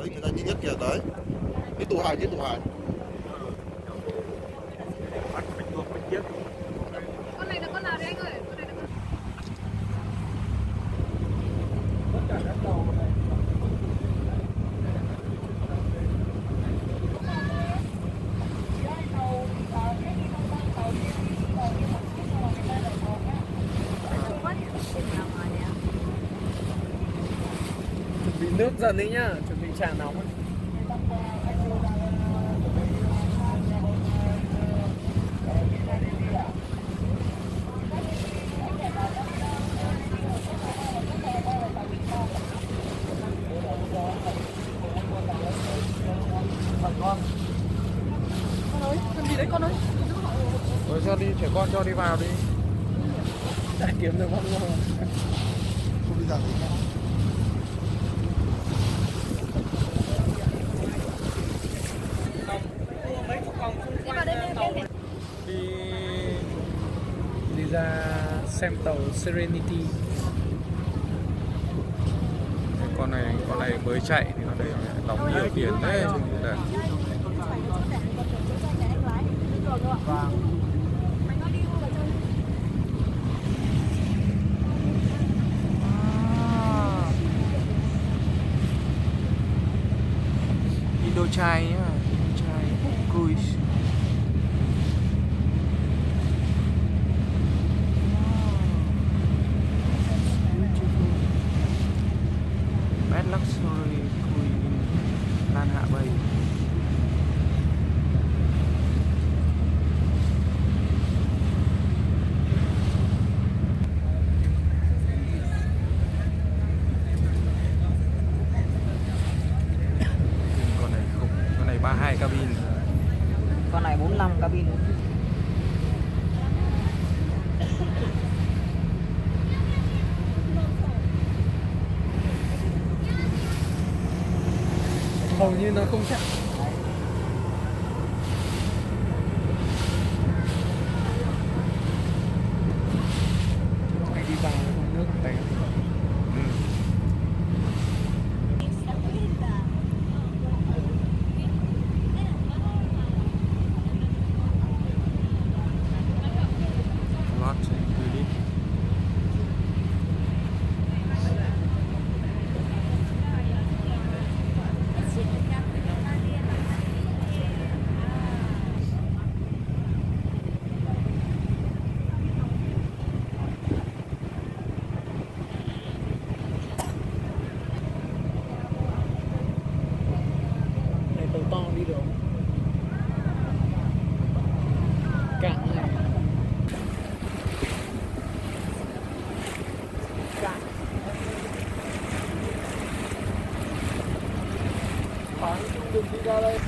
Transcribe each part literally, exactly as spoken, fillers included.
Đấy, người ta nhìn nhất kìa, đấy. Cái tủ hải, cái tủ hải. Con này là con nào đấy anh ơi? Con này là con... Chuẩn bị nước dần đấy nhá, chuẩn bị trà nóng. Con ơi, làm gì đấy con ơi? Rồi cho đi, trẻ con cho đi vào đi. Chả kiếm được món ngon. Không đi ra gì cả. Đi đi ra xem tàu Serenity. Con này con này mới chạy thì con này đóng nhiều tiền đấy. Đây. Indochai nhá, Indochai Cruise. Best luxury cruise in Lan Hạ Bay. Con này không, con này ba mươi hai cabin. Con này bốn mươi lăm cabin. Hầu như nó không chạm. Anh đi vào trong nước té. Ừ. Lot really. Này tàu to đi được không? Cạn này. Cạn. Phải, đừng đi ra đây.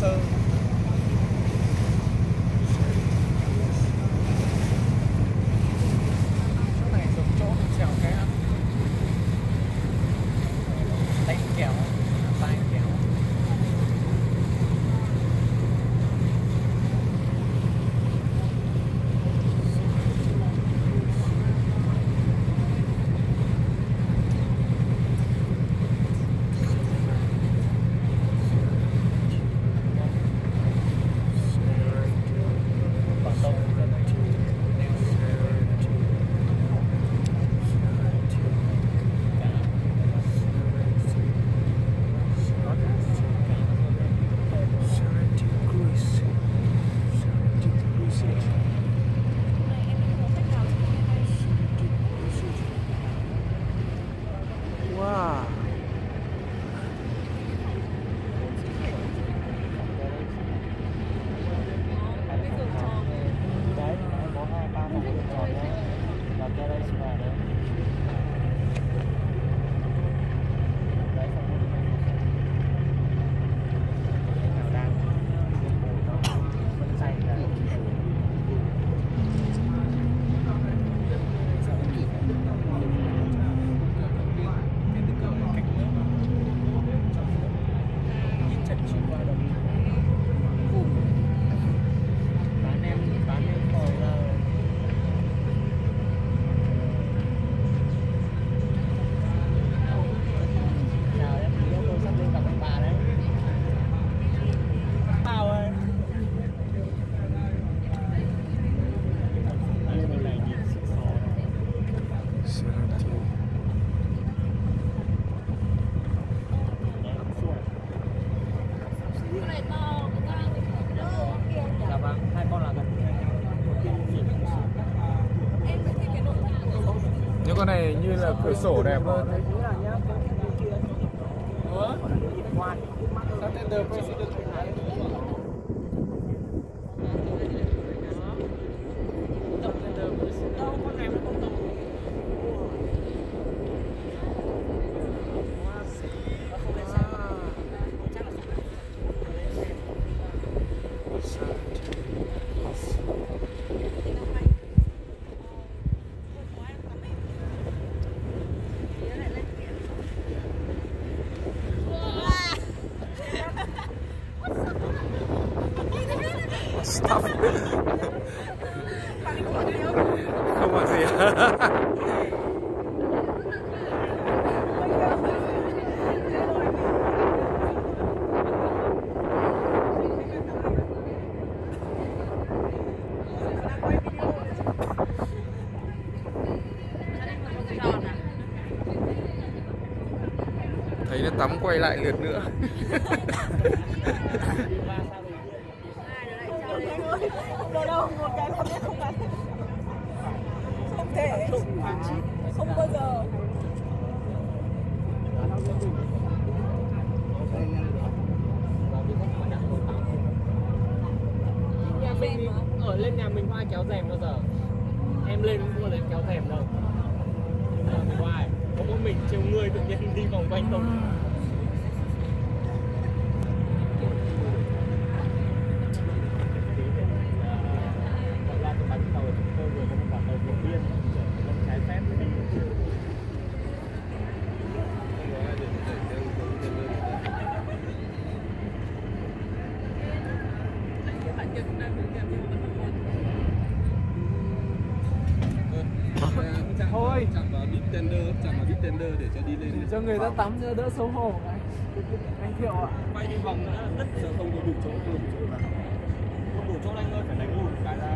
sơ. Chỗ này giống chỗ mình trèo cái đánh kéo, tay kéo. Wow. Đấy, có hai ba phòng giường tròn nhá. Và cái đây là đấy. Đấy, phòng ngủ nào đang vẫn xanh là bán em bán em phổi là chào em, tí tôi sắp lên gặp anh bà đấy. Bao ơi. Đây bên này nhìn xịn xó. Dạ vâng, hai con là gần Những con này như là cửa sổ đẹp hơn. Stop. Không có gì. Thấy nó tắm quay lại lượt nữa. Đâu đâu, một cái không biết không phải. Không thể. Không bao giờ. nhà mình ở lên nhà mình có ai kéo rèm bao giờ? Em lên cũng mua lên kéo rèm đâu. Nhà mình có ai? Có mỗi mình trêu người tự nhiên đi vòng quanh không. Thôi chạm vào deep tender, chạm vào deep tender để cho đi lên. cho người ta tắm cho đỡ xấu hổ. Anh Thiệu ạ. Quay đi vòng nữa, đất giờ không có đủ chỗ, không đủ chỗ. Không đủ chỗ anh ơi, phải đánh lùi cái ra.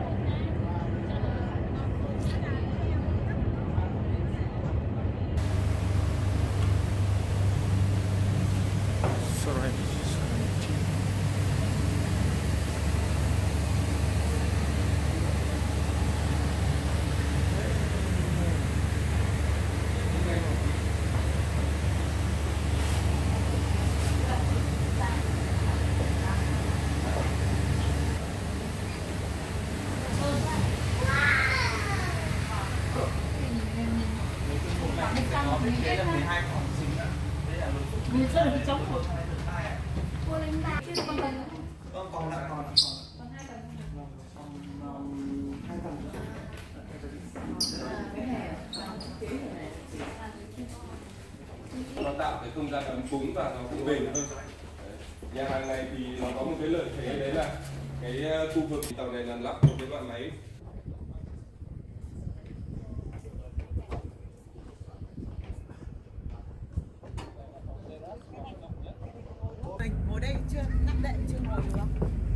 Người chơi ở trong một. Cô lên ba chứ con cần không gian ấm cúng và nó cũng bền hơn. Đấy. Nhà hàng này thì nó có một cái lợi thế đấy là cái khu vực tàu này là lắp một cái loại máy. Ngồi đây chưa nặng đệ chưa ngồi được không?